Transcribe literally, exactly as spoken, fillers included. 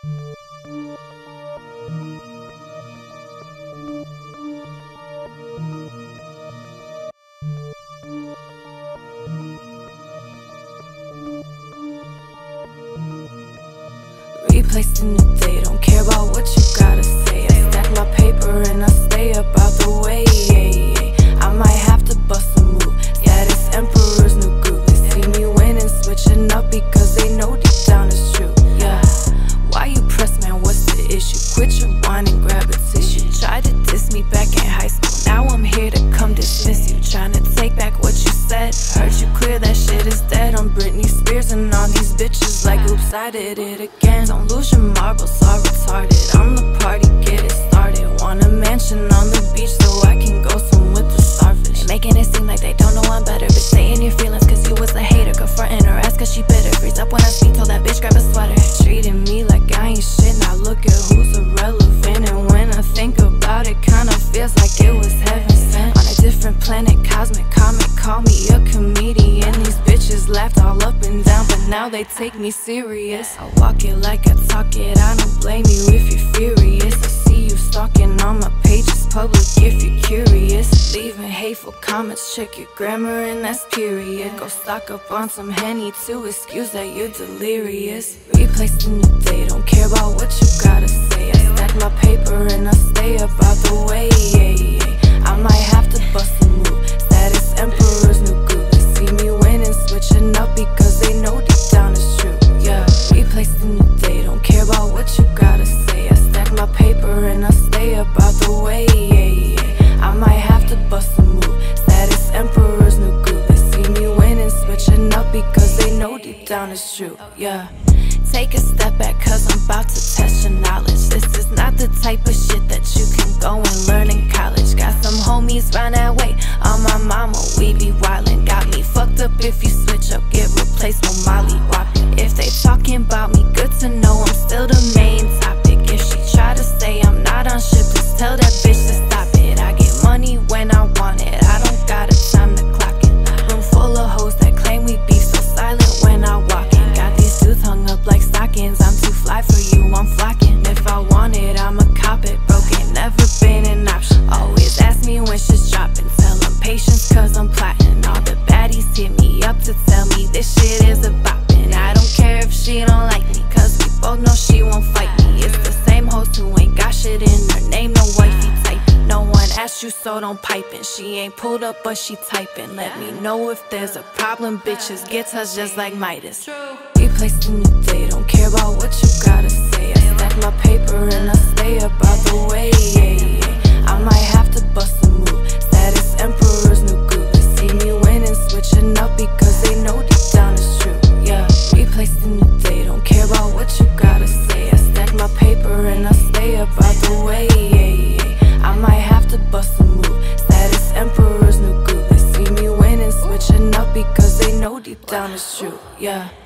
Replaced in the day, don't care about what you gotta say. I stack my paper and I stay up out the way. I might have to bust a move, yeah, this emperor's new groove. They see me winning, switching up because they know deep down it's true, yeah. Why you press, man, what's the issue? Quit your whine and grab a tissue. Tried to diss me back in high school, now I'm here to come dismiss you. Trying to take back what you said, heard you clear, that shit is dead. I'm Britney Spears and all these bitches like, oops, I did it again. Don't lose your marbles, all retarded. I'm the party, get it started. Want a mansion on the beach so I can go swim with the starfish. They making it seem like they don't know I'm better, but stay in your feelings cause you was a hater. Confronting her ass cause she bitter. Freeze up when I speak, told that bitch grab a sweater. Treating me like I ain't shit, now look at who's irrelevant. And when I think about it, kinda feels like it was heaven sent. On a different planet, cosmic comic, call me a comedian. These bitches laughed all up and down, but now they take me serious. I walk it like I talk it, I don't blame you if you're furious. I see you stalking on my pages, public if you're curious. Leaving hateful comments, check your grammar and that's period. Go stock up on some Henny to excuse that you're delirious. Replaced in the day, don't care about what you gotta say. I stack my paper and I stay up out the way. I might have to bust a move, status emperor's new groove. They see me winning, switching up because they know deep down it's true, yeah. Replaced in the day, don't care about what you gotta say. I stack my paper and I stay up out the way. I might have to bust a move, status emperor's new groove. They see me winning, switching up because they know deep down it's true, yeah. Take a step back cause I'm about to test your knowledge. This is not the type of shit that you can go and learn in college. Got some homies round that way, on my mama we be wildin'. Got me fucked up if you switch up, get replaced with Molly Whoppin'. If they talking about me, good to know I'm still the main topic. If she try to say I'm not on shit, please tell that bitch to stop it. I get money when I want it, I don't got a time to clock it. Room full of hoes that claim we beef, so silent when I walk in. Got these dudes hung up like stockings, I'm too fly for you, I'm flocking. If I want it, I'ma cop it, broke it, never been an option. Always ask me when shit's dropping, tell them patience cause I'm plotting. All the baddies hit me up to tell me this shit is a boppin'. I don't care if she don't like me, cause we both know she won't fight me. It's the same hoes who ain't got shit in her name, no wifey type. No one asked you so don't pipe in. She ain't pulled up but she typing. Let me know if there's a problem, bitches get touched just like Midas. Replaced in the day, don't care about what you gotta say. I stack my paper and I stay up out the way. I might have to bust a move, status emperor's new groove. They see me winning, switching up because they know deep down it's true, yeah. Replaced in the day, don't care about what you gotta say. I stack my paper and I stay up out the way. I might have to bust a move, status emperor's new groove. They see me winning, switching up because they know deep down it's true, yeah.